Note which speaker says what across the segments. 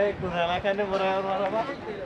Speaker 1: Kesalahannya berapa Pak?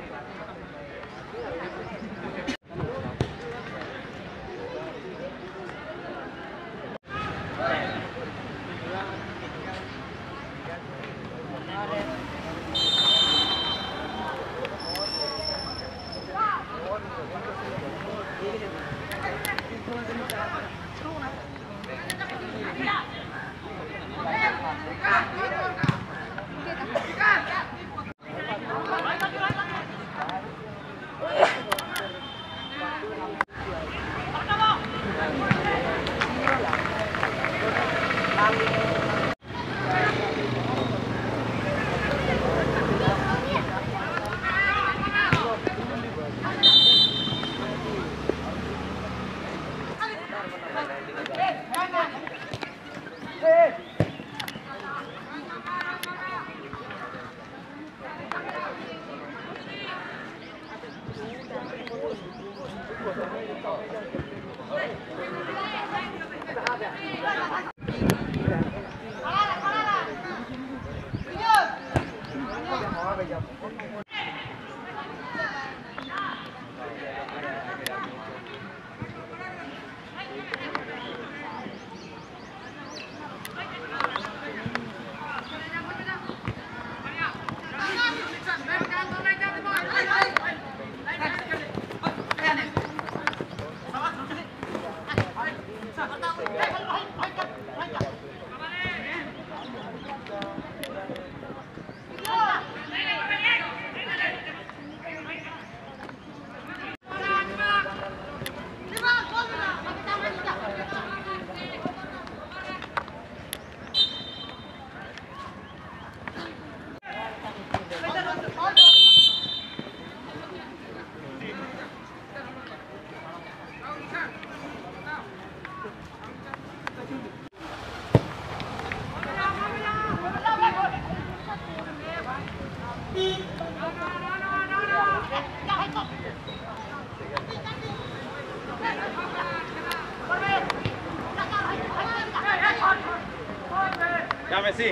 Speaker 1: Ya Messi.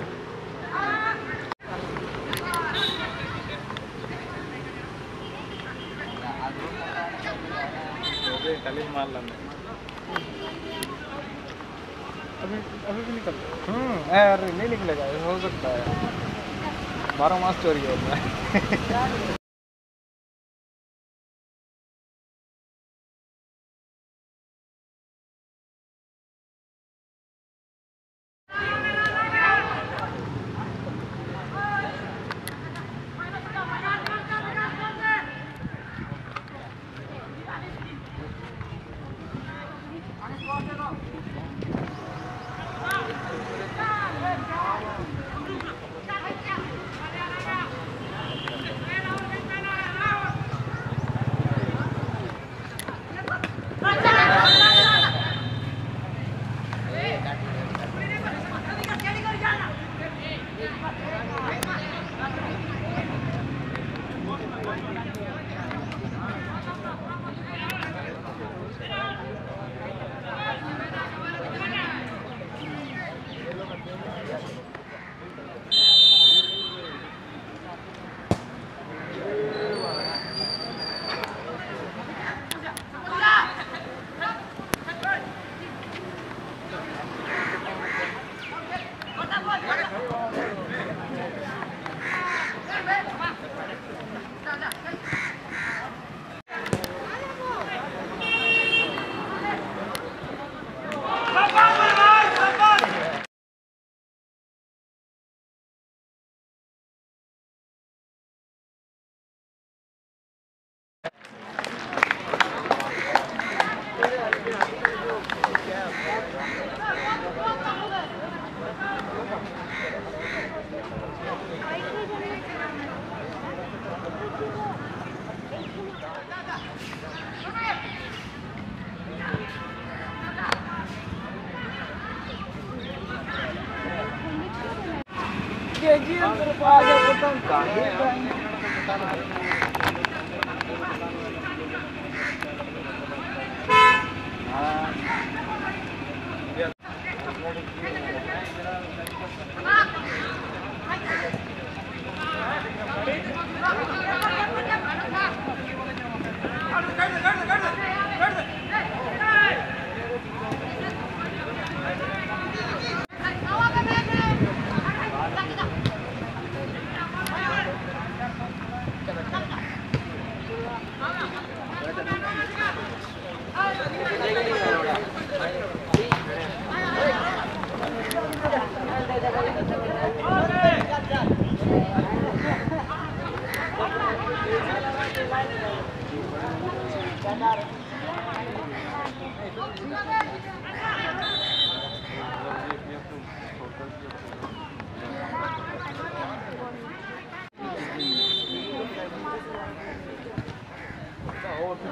Speaker 1: कल मार लेंगे अभी भी निकल यार नहीं निकलेगा हो सकता है 12 मास चोरी है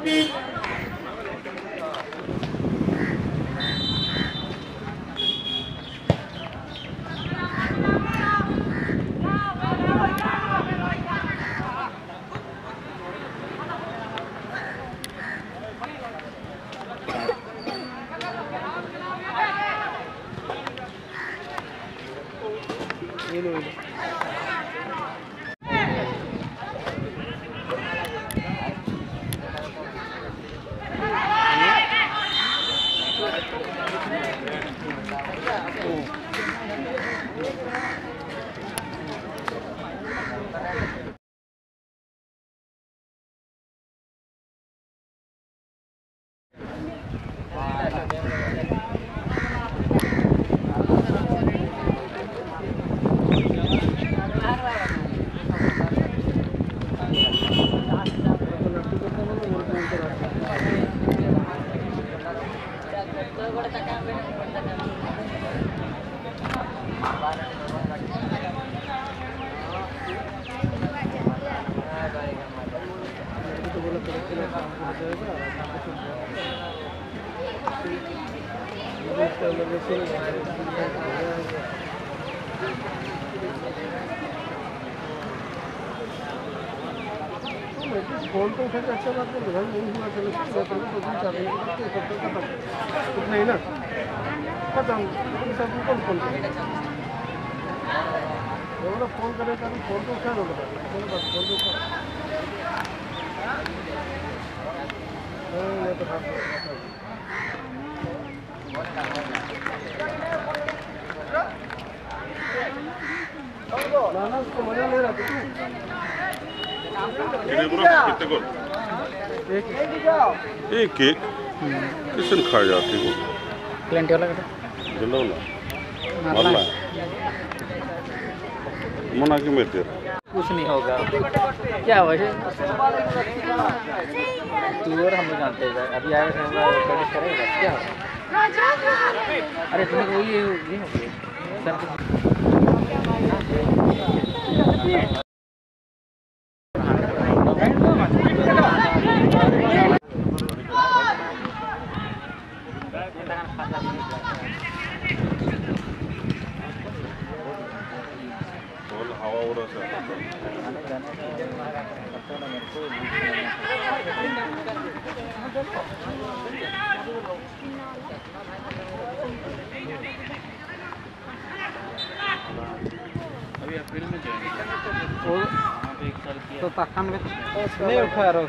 Speaker 2: फोन तो उठा के अच्छा बात नहीं भाई, नहीं हुआ चलो कुछ नहीं ना खत्म। सब कौन फोन करे फोन करे फोन तो उठा दो बस फोन तो उठा ना उसको मजा ले रहा था
Speaker 3: कितने गोल? एक एक किसन खा जाती हो
Speaker 1: प्लेंटी वाला
Speaker 3: जलोला वाला मना की मेरे
Speaker 1: कुछ नहीं होगा क्या वजह तू और हम जानते हैं अभी आएगा प्रवेश करेगा क्या अरे तुम्हें वही सर
Speaker 3: हवा उड़ा सा
Speaker 1: अभी अप्रैल में तो पाकिस्तान में नहीं उठा रहा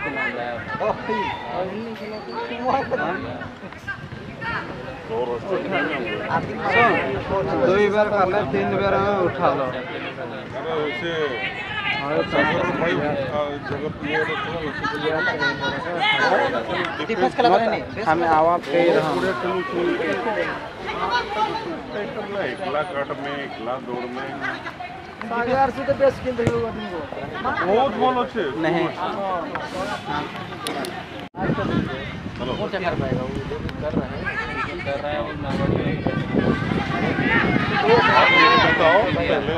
Speaker 1: दो बार कर ले 3 बार उठा लो हमें आवाज पे
Speaker 3: एकला कट में एकला दौड़ में
Speaker 2: 850 तो बेस किन होगा तुमको
Speaker 3: बहुत बोल अच्छे
Speaker 1: नहीं
Speaker 3: चलो
Speaker 1: वो क्या कर पाएगा वो कर रहा है वो
Speaker 3: बताओ पहले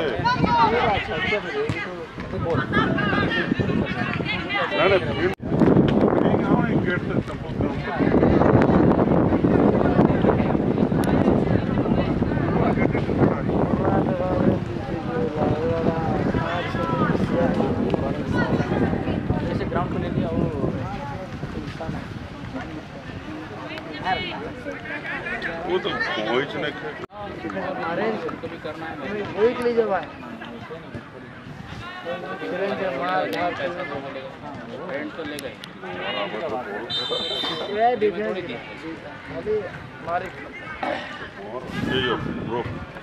Speaker 3: ना गेट से संपर्क
Speaker 1: जैसे ग्राउंड को ले लिया वो
Speaker 3: तो कोई नहीं
Speaker 2: हमारे
Speaker 1: कभी करना है
Speaker 2: वही के लिए जब आए
Speaker 1: रेंट तो ले गए
Speaker 2: ये डिफरेंस अभी हमारे
Speaker 3: और ये ब्रो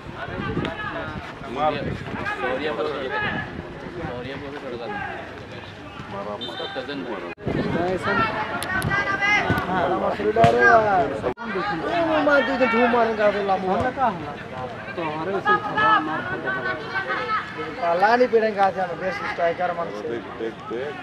Speaker 3: मार
Speaker 1: सौरिया पर पड़ेगा
Speaker 3: मारा
Speaker 1: उसका कजन
Speaker 2: ऐसा हां मसरूर रे मैं तो धूम मारेगा तो लामो हमने कहा तो हमारे से थोड़ा मार पाला नहीं पड़ेगा आज हम बेस्ट स्ट्राइकर मन से
Speaker 3: देख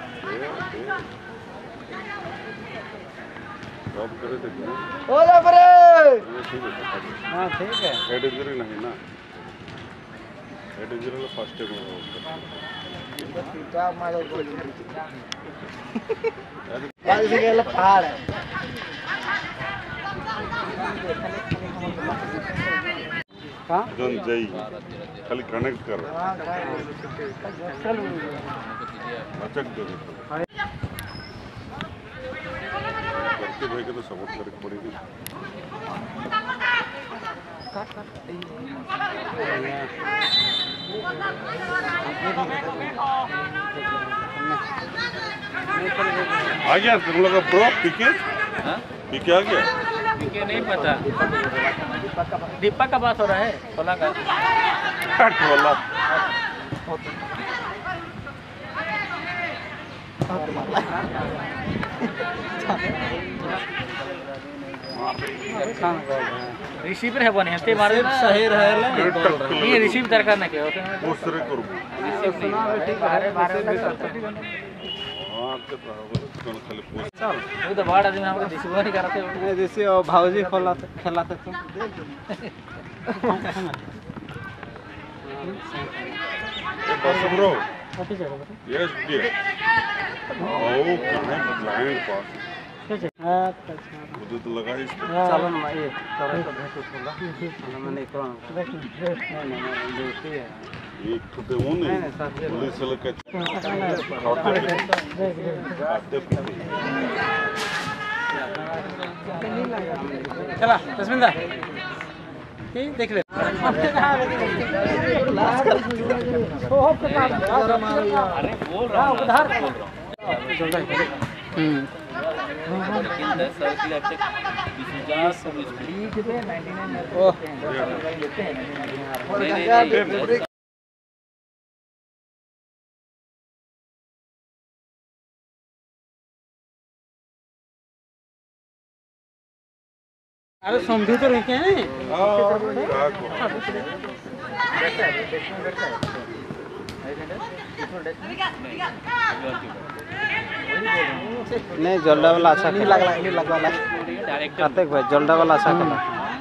Speaker 3: ड्रॉप करे थे
Speaker 2: ओ ले परे
Speaker 3: ठीक है
Speaker 2: हां ठीक है
Speaker 3: हेड इंजरी नहीं ना हेड इंजरी का फर्स्ट टाइम हुआ उसका
Speaker 2: पीटा मारो से गेला पहाड़ है हां
Speaker 3: जन जई खाली कनेक्ट कर लचक दे करके भाई के तो सपोर्ट करके पड़ेगी आ गया तुम लोग का प्रो पीके पीके आ गया
Speaker 4: पीके नहीं पता दीपक का बात हो रहा है खोला का
Speaker 3: टोला
Speaker 4: रिसीवर है बने हते मारे
Speaker 2: सही रहेला
Speaker 4: नहीं रिसीव दरकार ना के
Speaker 3: दूसरे करो
Speaker 4: रिसीव सुना ठीक है बारे में
Speaker 3: हां तो खाली पोस्ट
Speaker 4: चल वो तो बड़ा आदमी हमको रिसीव नहीं करते
Speaker 2: नहीं जैसे वो भाऊजी खेलाते तो
Speaker 3: बस ब्रो यस डियर ओ कहां ब्लाइंड पास वो तो लगा इस
Speaker 2: चलो ना ये तोरा तो भेट उठला मैंने कौन नहीं दोस्ती है
Speaker 3: एक तो वो नहीं पुलिस वाले का
Speaker 4: चला तस्मिंदा ठीक देख ले अरे बोल रहा हूं उधर लेकिन 10 साल के लिए अब तक 20,000 सब लीग पे 99 अरे समझू तो रखे हैं
Speaker 2: नहीं जल्दा वाला अच्छा नहीं लग वाला कार्तिक भाई जल्दा वाला अच्छा कला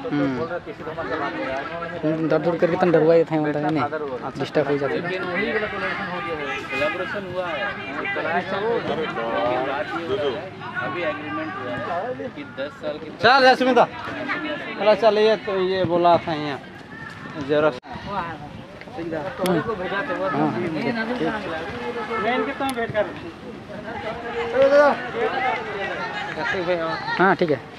Speaker 4: दर्द दूर करके तन डरवाए थे मतलब नहीं डिस्टर्ब हो जाता है कोलैबोरेशन हुआ है अभी एग्रीमेंट हुआ है कि 10 साल की
Speaker 2: चल जसमिता चलो चल ये तो ये बोला था यहाँ जरा
Speaker 4: हाँ ठीक है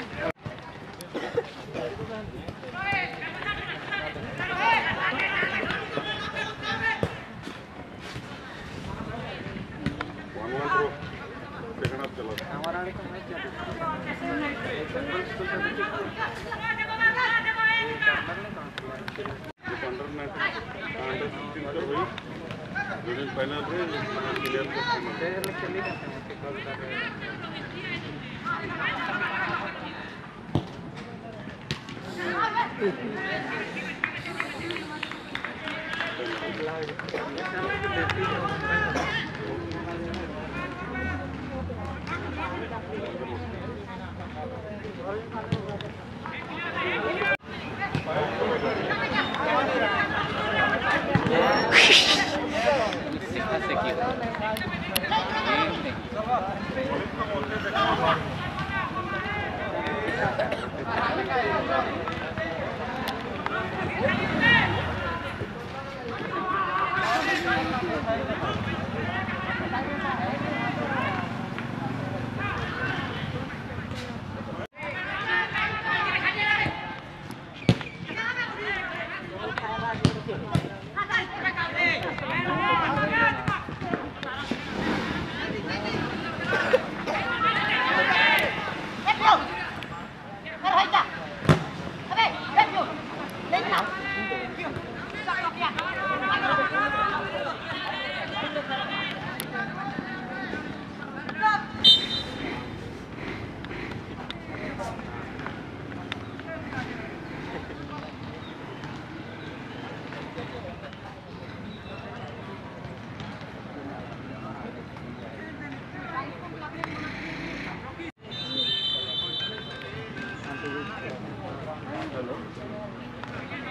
Speaker 3: फाइनल क्लियर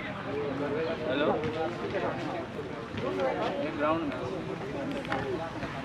Speaker 4: हेलो ग्राउंड में